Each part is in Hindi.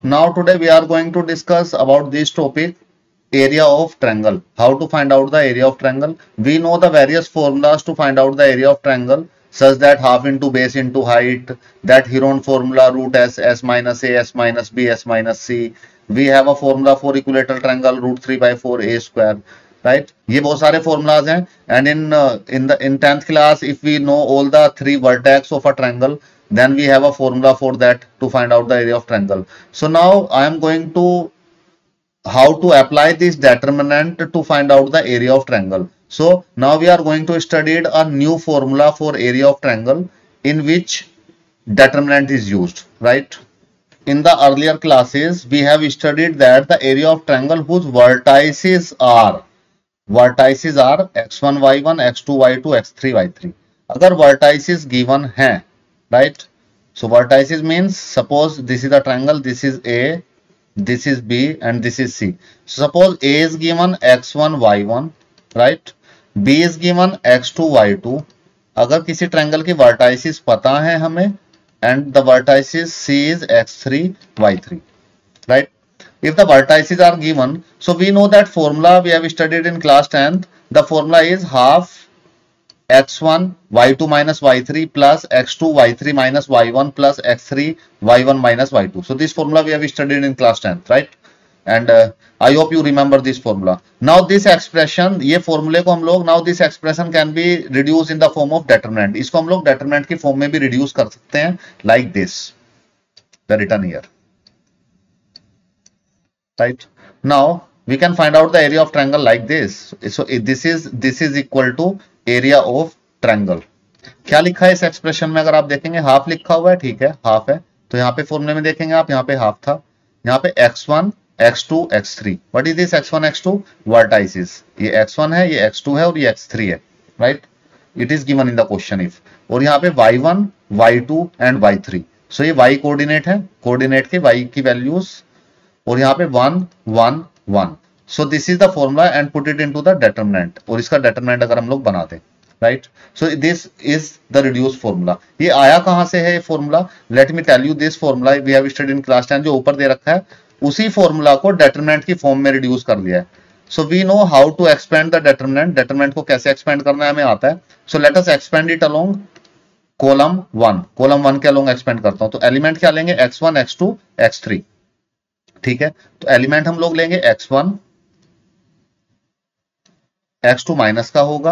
Now today we are going to discuss about this topic, area of triangle. How to find out the area of triangle. We know the various formulas to find out the area of triangle, such that half into base into height, that Heron formula, root s minus a, s minus b, s minus c. We have a formula for equilateral triangle, root 3 by 4 a square. Right? ये बहुत सारे formulas हैं. And in 10th class, if we know all the three vertex of a triangle, then we have a formula for that to find out the area of triangle. So now I am going to how to apply this determinant to find out the area of triangle. So now we are going to study a new formula for area of triangle in which determinant is used, right? In the earlier classes, we have studied that the area of triangle whose vertices are x1 y1 x2 y2 x3 y3. अगर vertices given हैं, right? So vertices means suppose this is a triangle, this is A, this is B and this is C. So suppose A is given x1 y1, right? B is given x2 y2. अगर किसी ट्रायंगल की vertices पता है हमें and the vertices C is x3 y3, right? If the vertices are given, so we know that formula we have studied in class 10th. The formula is half x1 y2 minus y3 plus x2 y3 minus y1 plus x3 y1 minus y2. So this formula we have studied in class 10th, right? And I hope you remember this formula. Now this expression, ये formula को हम लोग, now this expression can be reduced in the form of determinant. इसको हम लोग determinant की form में भी reduce कर सकते हैं like this, the written here, right? Now we can find out the area of triangle like this. So this is equal to area of triangle. क्या लिखा है इस एक्सप्रेशन में? अगर आप देखेंगे हाफ लिखा हुआ है, ठीक है, हाफ है. तो यहाँ पे फॉर्मूले में देखेंगे आप, यहाँ पे हाफ था, यहाँ पे x1 x2 x3. What is this x1 x2? Vertices. ये x1 है, ये x2 है और ये x3 है, right? It is given in the question if. और यहाँ पे y1 y2 and y3. So ये y कोऑर्डिनेट है, कोऑर्डिनेट के y की वैल्यूज, और यहाँ पे 1 1 1. So this is the formula and put it into the determinant. और इसका डिटरमिनेंट अगर हम लोग बना दें, right? So this is the reduce formula. ये आया कहां से है ये formula? Let me tell you this formula we have studied in class 10. जो ऊपर दे रखा है उसी फॉर्मूला को डिटरमिनेंट की फॉर्म में रिड्यूस कर दिया है. So we know how to expand the determinant. Determinant को कैसे एक्सपेंड करना है हमें आता है. So let us expand it along column 1. Column 1 के अलोंग एक्सपेंड करता हूं. तो एलिमेंट क्या लेंगे? x1 x2 x3, ठीक है? तो एलिमेंट हम लोग लेंगे x1, x2 माइनस का होगा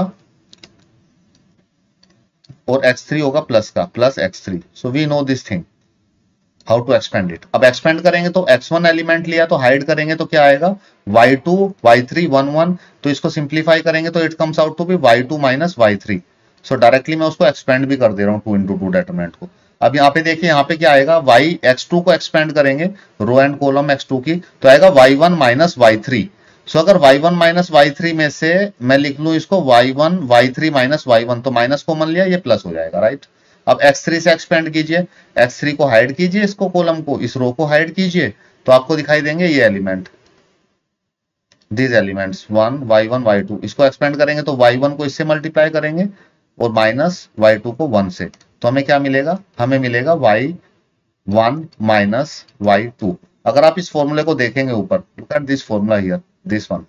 और x3 होगा प्लस का, plus x3. So we know this thing how to expand it. अब एक्सपेंड करेंगे तो x1 एलिमेंट लिया तो हाइड करेंगे तो क्या आएगा? y2 y3 1 1. तो इसको सिंप्लीफाई करेंगे तो it comes out to be y2 minus y3. So directly मैं उसको एक्सपेंड भी कर दे रहा हूं 2 into 2 डिटरमिनेंट को. अब यहाँ पे देखिए, यहाँ पे क्या आएगा? y x2 को एक्सपेंड करेंगे रो एंड कॉलम x2 की, तो आएगा y1 माइनस y3. सो अगर y1 माइनस y3 में से मैं लिख लूं इसको y1 y3 माइनस y1, तो माइनस कॉमन लिया, ये प्लस हो जाएगा, राइट? अब x3 से एक्सपेंड कीजिए, x3 को हाइड कीजिए, इसको कॉलम को, इस रो को हाइड कीजिए, तो आपको दिखाई देंगे ये element, this elements 1 y1 y2. इसको एक्सपेंड करेंगे तो y1 को इससे मल्टीप्लाई करेंगे और माइनस y2 को 1 से, तो हमें क्या मिलेगा? हमें मिलेगा y1 माइनस y2. अगर आप इस फॉर्मूले को देखेंगे ऊपर, look at this formula here, this one.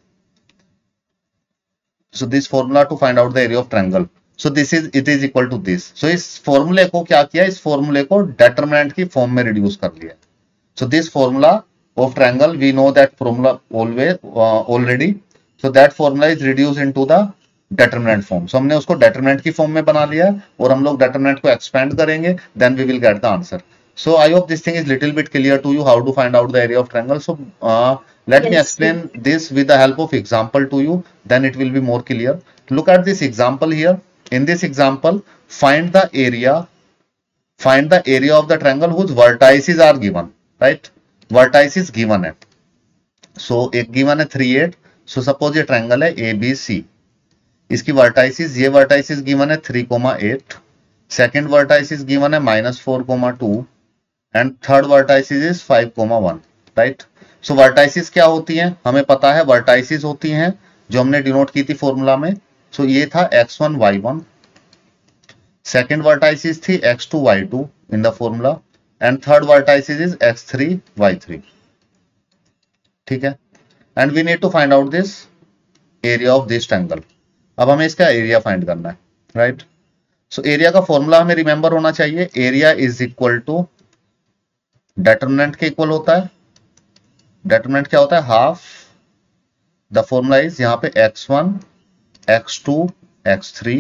So this formula to find out the area of triangle. So this is, it is equal to this. So इस फॉर्मूले को क्या किया? इस फॉर्मूले को डिटरमिनेंट की फॉर्म में रिड्यूस कर लिया. So this formula of triangle, we know that formula already. So that formula is reduce into the determinant form. So हमने उसको डिटरमिनेंट की फॉर्म में बना लिया और हम लोग डिटरमिनेंट को एक्सपेंड करेंगे, then we will get the answer. So I hope this thing is little bit clear to you how to find out the area of triangle. So let me explain this with the help of example to you, then it will be more clear. Look at this example here. In this example, find the area of the triangle whose vertices are given, right? Vertices given है. So एक given है 3 8. So suppose ये triangle है ABC. इसकी vertices, ये vertices given है 3,8. Second vertices given है -4,2. And third vertices is 5,1, right? So vertices क्या होती हैं हमें पता है. वर्टाइसिस होती हैं जो हमने डिनोट की थी फॉर्मूला में. सो ये था x1 y1. सेकंड वर्टाइसिस थी x2 y2 in the formula and third vertices is x3 y3, ठीक है। And we need to find out this area of this triangle. अब हमें इसका एरिया फाइंड करना है, राइट। सो एरिया का फॉर्मूला हमें रिमेंबर होना चाहिए, area is equal to determinant के इक्वल होता है। डिटरमिनेंट क्या होता है? हाफ द फॉर्मूला इज यहाँ पे x1 x2 x3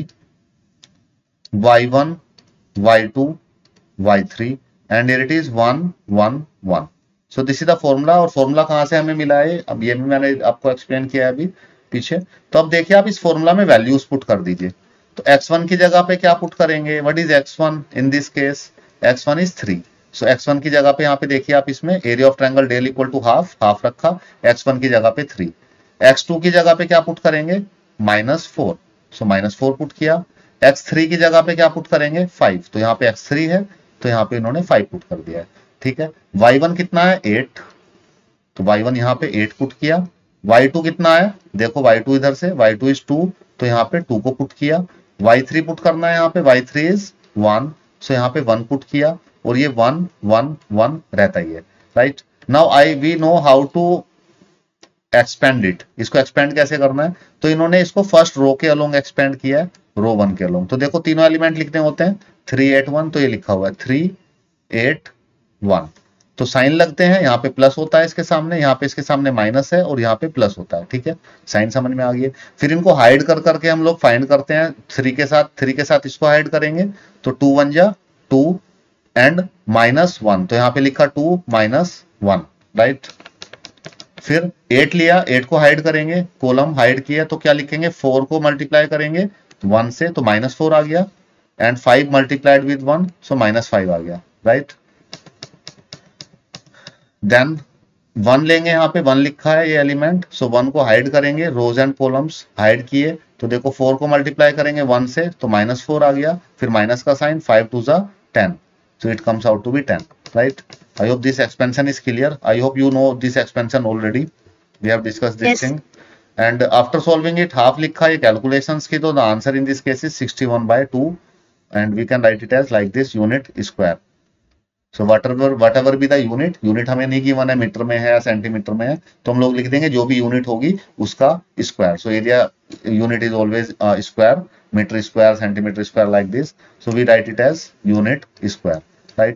y1 y2 y3 and it is 1 1 1। So this is the formula. और फॉर्मूला कहां से हमें मिला है, अब ये भी मैंने आपको एक्सप्लेन किया है अभी पीछे। तो अब देखिए आप इस फॉर्मूला में वैल्यूज पुट कर दीजिए। तो x1 की जगह पे क्या पुट करेंगे? What is x1 in this case? x1 is 3। So x1 की जगह पे यहाँ पे देखिए आप इसमें area of triangle del equal to half, half रखा, x1 की जगह पे 3। x2 की जगह पे क्या पुट करेंगे? -4। सो -4 पुट किया। x3 की जगह पे क्या पुट करेंगे? 5। तो यहाँ पे x3 है तो यहाँ पे इन्होंने 5 पुट कर दिया है, ठीक है। y1 कितना है? 8। तो y1 यहाँ पे 8 पुट किया। y2 कितना है? देखो y2 इधर से, y2 इज 2 तो यहाँ पे 2 को पुट किया। y3 पुट करना है यहाँ पे, y3 इज 1 सो यहाँ पे 1 पुट किया। और ये 1 1 1 रहता ही है, right. Now we know how to expand it. इसको एक्सपेंड कैसे करना है? तो इन्होंने इसको फर्स्ट रो के अलोंग एक्सपेंड किया है, रो 1 के अलोंग। तो देखो तीनों एलिमेंट लिखने होते हैं 3 8 1, तो ये लिखा हुआ है 3 8 1। तो साइन लगते हैं, यहाँ पे प्लस होता है इसके सामने, यहाँ पे इसके सामने माइनस है और यहाँ पे प्लस होता है, ठीक है। साइन समझ में आ गई। फिर इनको हाइड कर करके हम लोग फाइंड करते हैं 3 के साथ इसको हाइड करेंगे तो 2 1 जा 2 एंड -1। तो यहाँ पे लिखा 2 -1, राइट। फिर 8 लिया, 8 को हाइड करेंगे, कॉलम हाइड किया तो क्या लिखेंगे? 4 को मल्टीप्लाई करेंगे 1 से तो -4 आ गया एंड 5 मल्टीप्लाइड विद 1 सो -5 आ गया, राइट। देन 1 लेंगे, यहाँ पे 1 लिखा है ये एलिमेंट, सो 1 को हाइड करेंगे, रोज एंड कॉलम्स हाइड किए तो देखो 4 को मल्टीप्लाई करेंगे 1 से तो -4 आ गया। फिर माइनस का sign, 5 2 10 so it comes out to be 10, right? I hope this expansion is clear. I hope you know this expansion already. We have discussed this thing. And after solving it, half लिखा है calculations की, तो the answer in this case is 61/2 and we can write it as like this, unit square. So whatever be the unit हमें नहीं गिवन है मीटर में है या सेंटीमीटर में है, तो हम लोग लिख देंगे जो भी यूनिट होगी उसका square. So area unit is always square, metre square, centimetre square, like this. So we write it as unit square, right?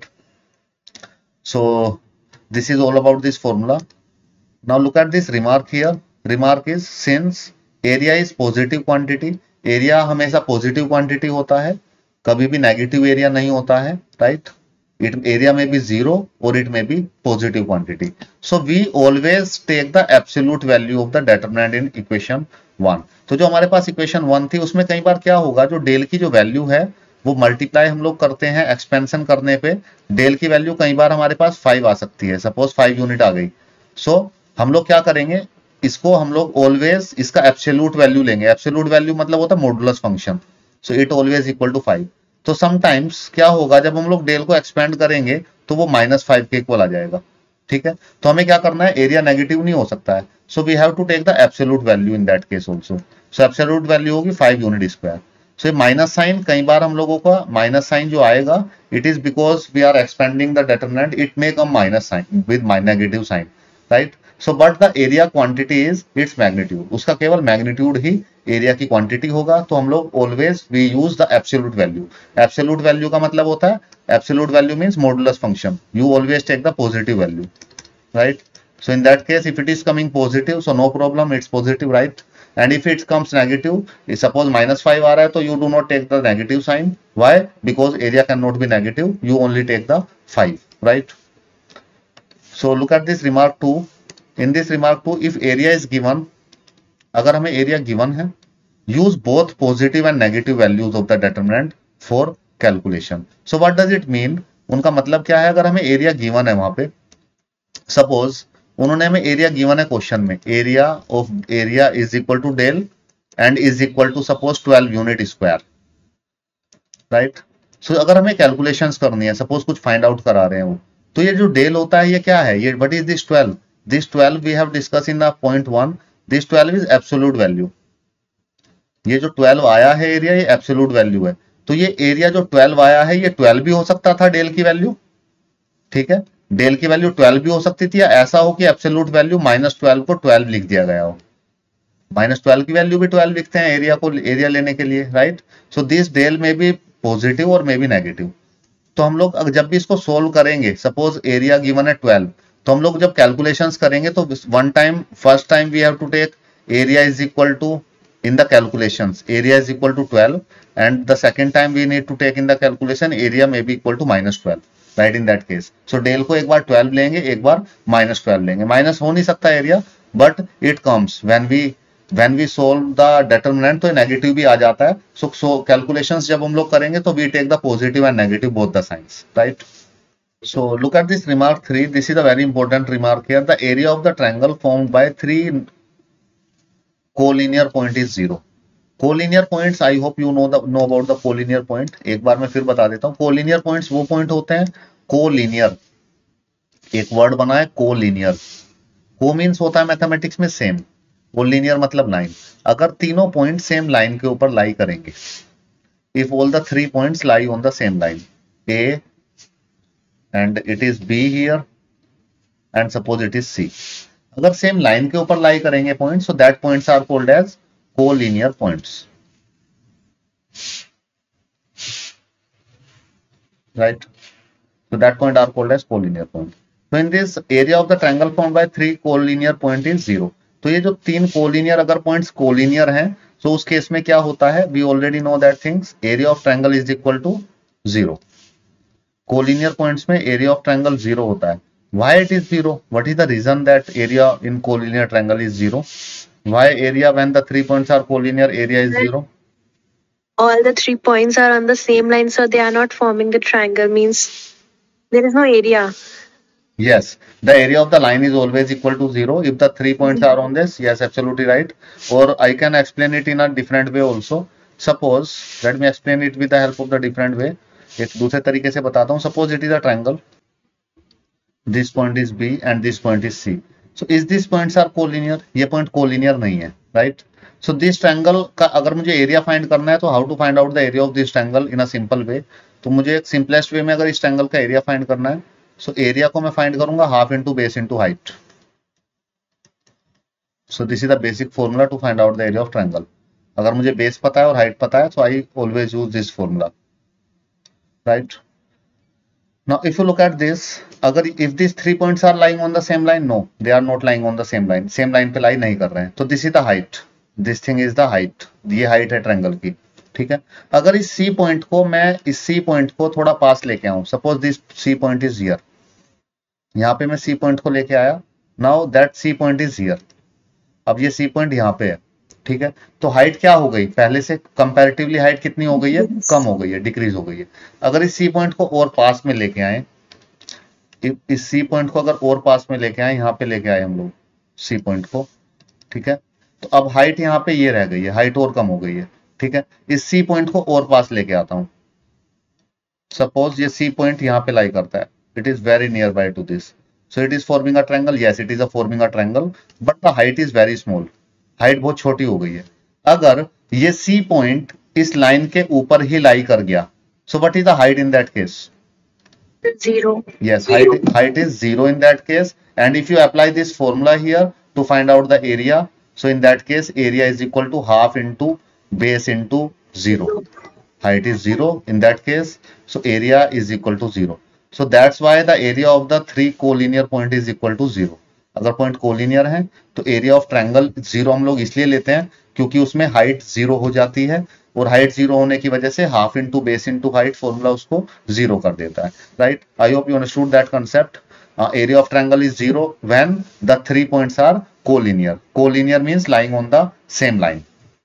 So this is all about this formula. Now look at this remark here. Remark is since area is positive quantity, area हमेशा पॉजिटिव क्वांटिटी होता है, कभी भी नेगेटिव एरिया नहीं होता है, राइट। इट एरिया में भी 0 और इट में भी positive quantity. So we always take the absolute value of the determinant in equation 1। तो जो हमारे पास इक्वेशन 1 थी उसमें कई बार क्या होगा, जो डेल की जो वैल्यू है वो मल्टीप्लाई हम लोग करते हैं एक्सपेंशन करने पे, डेल की वैल्यू कई बार हमारे पास 5 आ सकती है, सपोज 5 यूनिट आ गई। सो हम लोग क्या करेंगे, इसको हम लोग ऑलवेज इसका एब्सोल्यूट वैल्यू लेंगे। एब्सोल्यूट वैल्यू मतलब होता है modulus function, so it always equal to 5। तो समटाइम्स क्या होगा, जब हम लोग डेल को एक्सपेंड करेंगे तो वो -5 के इक्वल आ जाएगा, ठीक है। तो हमें क्या करना है, एरिया नेगेटिव नहीं हो सकता है, so we have to take the absolute value in that case also. So absolute value होगी 5 unit square. So minus sign, कई बार हम लोगों का माइनस साइन जो आएगा, it is because we are expanding the determinant, it may come minus sign with negative sign, right. So but the area quantity is its magnitude, उसका केवल मैग्नीट्यूड ही एरिया की क्वांटिटी होगा। तो हम लोग always we use the absolute value. Absolute value का मतलब होता है, absolute value means modulus function, you always take the positive value, right. So in that case, if it is coming positive, so no problem, it's positive, right? And if it comes negative, suppose -5 आ रहा है, तो you do not take the negative sign. Why? Because area cannot be negative. You only take the 5, right? So look at this remark 2. In this remark 2, if area is given, अगर हमें area given है, use both positive and negative values of the determinant for calculation. So what does it mean? उनका मतलब क्या है, अगर हमें area given है वहां पे, सपोज उन्होंने हमें एरिया गिवन है क्वेश्चन में, area is equal to del and is equal to suppose 12 unit square, right. So अगर हमें कैलकुलेशंस करनी है, सपोज कुछ फाइंड आउट करा रहे हैं वो, तो ये जो डेल होता है ये क्या है, ये what is this 12? This 12 we have discuss in the point 1, this 12 is absolute value. ये जो 12 आया है एरिया, ये एब्सोल्यूट वैल्यू है। तो ये एरिया जो 12 आया है, ये 12 भी हो सकता था डेल की वैल्यू, ठीक है, डेल की वैल्यू 12 भी हो सकती थी, या ऐसा हो कि एब्सोल्यूट वैल्यू -12 को 12 लिख दिया गया हो। -12 की वैल्यू भी 12 लिखते हैं एरिया लेने के लिए, right. So this del may be positive और मे बी नेगेटिव। तो हम लोग जब भी इसको सोल्व करेंगे, सपोज एरिया गिवन है 12, तो हम लोग जब कैलकुलेशंस करेंगे तो first time we have to take area is equal to in the calculations area is equal to 12, and the second time we need to take in the calculation area may be equal to -12, right, in that case. So del को एक बार 12 लेंगे, एक बार -12 लेंगे। माइनस हो नहीं सकता area, but it comes when we solve the determinant, तो नेगेटिव भी आ जाता है। so calculations जब हम लोग करेंगे तो we take the positive and negative both the signs, right. So look at this remark 3. This is a very important remark here. The area of the triangle formed by 3 collinear point is 0. Collinear points, I hope you know about the collinear point. एक बार मैं फिर बता देता हूं, कोलिनियर पॉइंट्स वो पॉइंट होते हैं, कोलिनियर, एक वर्ड बना है कोलिनियर। को मीन्स होता है मैथमेटिक्स में सेम, और लीनियर मतलब लाइन। अगर तीनों पॉइंट सेम लाइन के ऊपर लाई करेंगे, if all the 3 points lie on the same line, A and it is B here and suppose it is C, अगर सेम लाइन के ऊपर लाई करेंगे point, so that points are called as collinear points, right. So that point are called as collinear point. So in this area of the triangle formed by 3 collinear point is 0. तो ये जो 3 collinear अगर points collinear हैं, so उस केस में क्या होता है, we already know that things, area of triangle is equal to 0. collinear points में area of triangle 0 होता है। Why it is 0? What is the reason that area in collinear triangle is 0? Why area when the 3 points are collinear, area is 0? All the 3 points are on the same line, so they are not forming the triangle, means there is no area. Yes, the area of the line is always equal to 0 if the 3 points are on this. Yes, absolutely right. Or I can explain it in a different way also. Suppose, let me explain it with the help of the different way. एक दूसरे तरीके से बताता हूँ। Suppose it is a triangle. This point is B and this point is C. So is these points are collinear? ये point collinear नहीं है, right? So this triangle का अगर मुझे एरिया फाइंड करना है, तो how to find out the area of this triangle in a simple way. तो मुझे एक सिंपलेस्ट वे में अगर इस ट्रायंगल का एरिया फाइंड करना है, सो एरिया को मैं फाइंड करूंगा half into base into height. So this is the basic formula to find out the area of triangle. अगर मुझे बेस पता है और हाइट पता है, तो I always use this formula, right. Now if you look at this, अगर if these 3 points are lying on the same line, no, they are not lying on the same line, same line पे lie नहीं कर रहे हैं, तो this is the height, this thing is the height, ये height है ट्रायंगल की, ठीक है। अगर इस C पॉइंट को मैं इस C पॉइंट को थोड़ा पास लेके आऊं, suppose this C point is here, यहाँ पे मैं C पॉइंट को लेके आया, now that C point is here, अब ये C पॉइंट यहाँ पे है, ठीक है। तो हाइट क्या हो गई, पहले से कंपैरेटिवली हाइट कितनी हो गई है, कम हो गई है, डिक्रीज हो गई है। अगर इस सी पॉइंट को और पास में लेके आए, इस सी पॉइंट को अगर और पास में लेके आए, यहाँ पे लेके आए हम लोग सी पॉइंट को, ठीक है, तो अब हाइट यहाँ पे ये रह गई है, हाइट और कम हो गई है, ठीक है। इस सी पॉइंट को और पास लेके आता हूं, सपोज ये सी पॉइंट यहाँ पे लाई करता है, it is very near by to this, so it is forming a triangle, yes it is a forming a triangle, but the height is very small, height बहुत छोटी हो गई है। अगर ये सी पॉइंट इस लाइन के ऊपर ही लाई कर गया, सो what is the height in that case, 0. yes, height is 0 in that case, and if you apply this formula here to find out the area, so in that case area is equal to half into base into 0, height is 0 in that case, so area is equal to 0. So that's why the area of the 3 collinear point is equal to 0. अगर पॉइंट कोलिनियर है तो एरिया ऑफ ट्रायंगल 0 हम लोग इसलिए लेते हैं क्योंकि उसमें हाइट 0 हो जाती है, और हाइट 0 होने की वजह से half into base into height formula उसको 0 कर देता है, राइट। I hope you understood that concept. Area of triangle is 0 when the 3 points are collinear. Collinear means lying on the same line.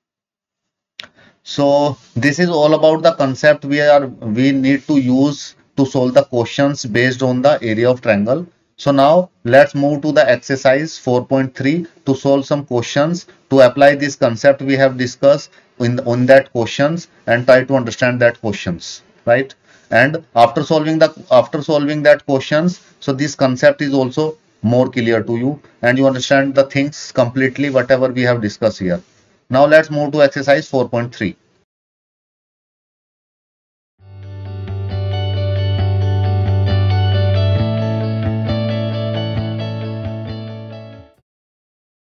So this is all about the concept we need to use to solve the questions based on the area of triangle. So now let's move to the exercise 4.3 to solve some questions to apply this concept we have discussed on that questions and try to understand that questions, right? And after solving that questions, so this concept is also more clear to you and you understand the things completely whatever we have discussed here. Now let's move to exercise 4.3.